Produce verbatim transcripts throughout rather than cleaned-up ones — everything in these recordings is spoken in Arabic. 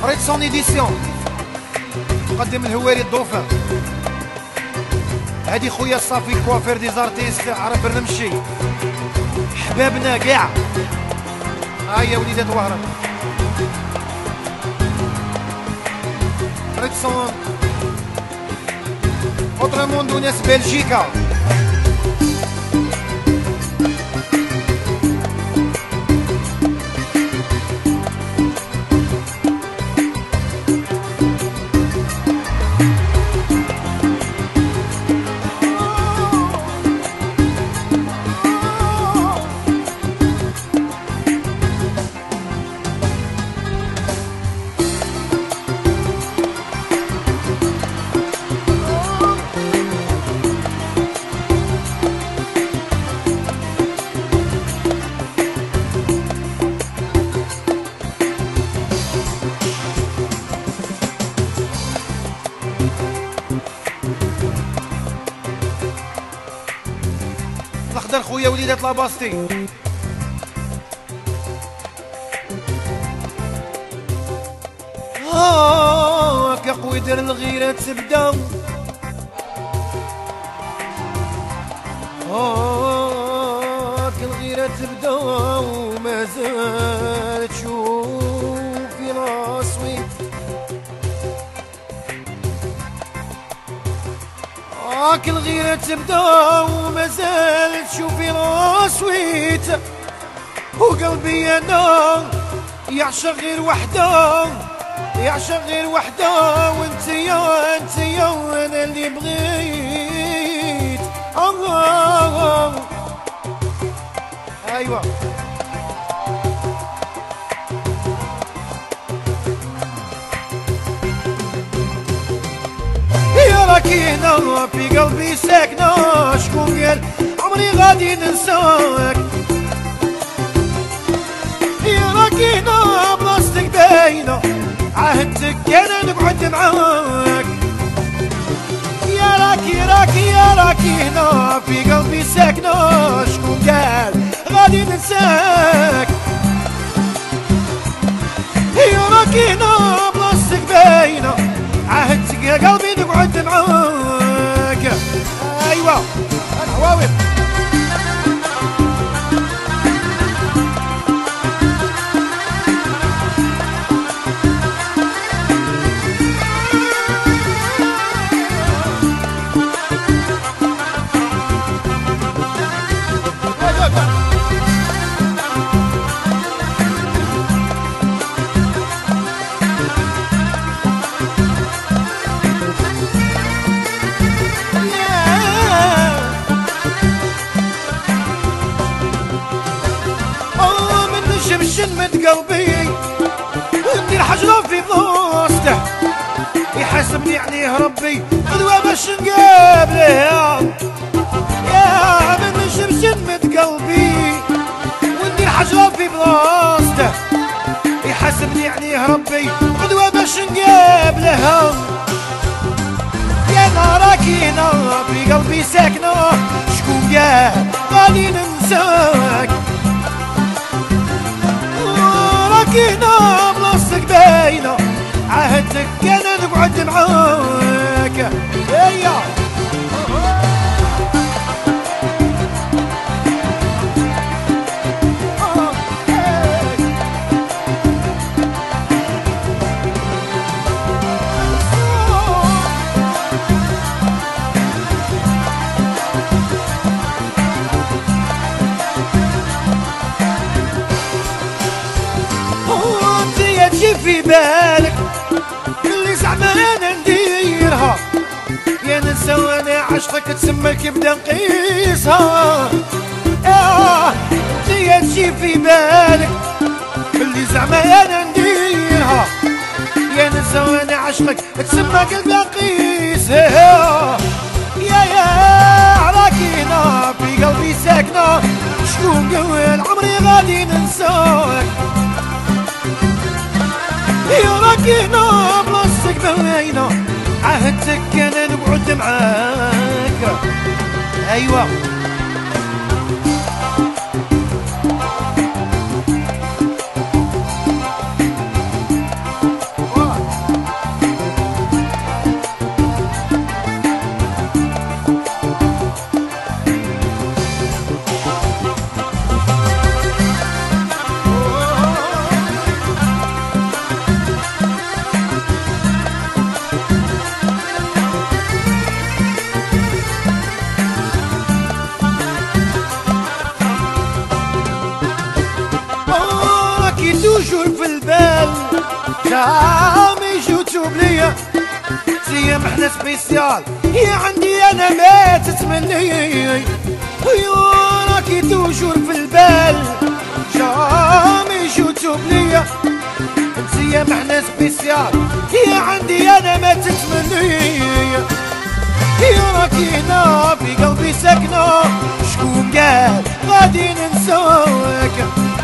ريت سون ايديسيون تقدم الهواري الدوفان. هادي خويا صافي كوافير دي زارتيست عرف الرمشي حبابنا كاع. هيا وليدات وهران ريت سون اوتر موندو ناس بلجيكا. الاخضر خويا وليدات لاباستي. هاك يا قوي دير الغيرة تبدا. هاك الغيرة تبدا وما زال تشوف في راسوي. هاك الغيرة تبدا ومازال تشوفي راسويت. وقلبي انا يعشق غير وحده، يعشق غير وحده. وانت يا انت يا وانا اللي بغيت. الله ايوه راكي هنا في قلبي ساكنة. شكون قال عمري غادي ننساك؟ يا راكي هنا بلاصتك باينة، عهدتك انا نقعد معاك. يا راكي راكي يا راكي هنا في قلبي ساكنة. شكون قال غادي ننساك؟ يا راكي هنا بلاصتك باينة، عهدتك يا قلبي نقعد معاك. ايوه العواوي شمت قلبي ندير حجرة في بلاصته. يحاسبني عليه ربي غدوة باش نقابله. يا من شمت قلبي وندير حجرة في بلاصته. يحاسبني عليه ربي غدوة باش نقابله. يا ناراكي هنا في قلبي ساكنة. شكون قال غادي ننساك؟ هنا بلاصتك باينة، عهدتك انا نقعد معاك. هيا في بالك اللي زعما انا نديرها. يا ننسى وانا عشقك تسمى كيف بدا نقيسها. اه انتيا تجي في بالك اللي زعما انا نديرها. يا ننسى وانا عشقك تسمى كيف بدا نقيسها. يا يا راكي هنا في قلبي ساكنة. شكون قال عمري غادي ننساك؟ يا راكي هنا بلاصتك باينة، عهدتك انا نقعد معاك. ايوه جامي جوتو بليا زي ما احنا سبيسيال هي عندي انا ما تتمني راكي توجور في البال جامي جوتو بليا زي ما احنا سبيسيال هي عندي انا ما تتمني هي راكي هنا في قلبي ساكنه شكون قال غادي ننساك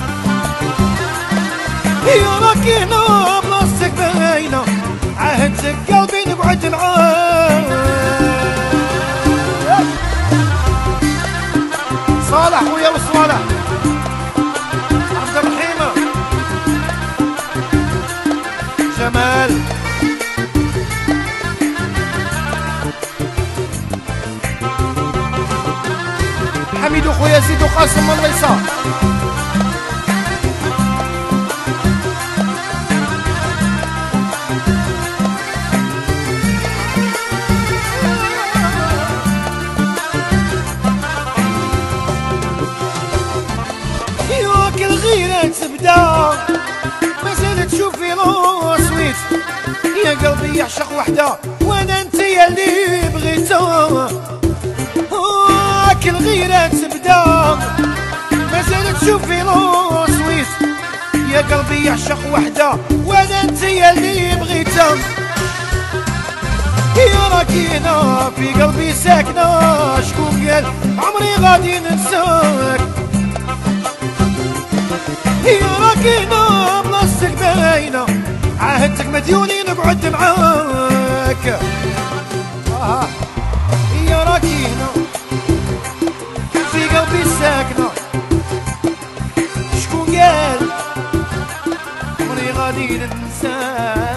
هي راكي هنا بلاصتك باينه عهدتك قلبي نقعد معاك صالح خويا وصالح عبد الرحيم جمال حميد وخويا زيد وقاسم الله يسار ياك الغيرة تبدا مازال تشوفي لوصويت يا قلبي يعشق وحده وانا انت يا اللي بغيتها الغيرة تبدا مازال تشوفي لوصويت يا قلبي يعشق وحده وانا انت يا اللي بغيتها يا راكي هنا في قلبي ساكنه شكون قال عمري غادي ننساك يا راكي هنا بلاصتك باينه عهدتك مديوني نقعد معاك آه. يا راكي هنا في قلبي ساكنه شكون قال عمري غادي ننساك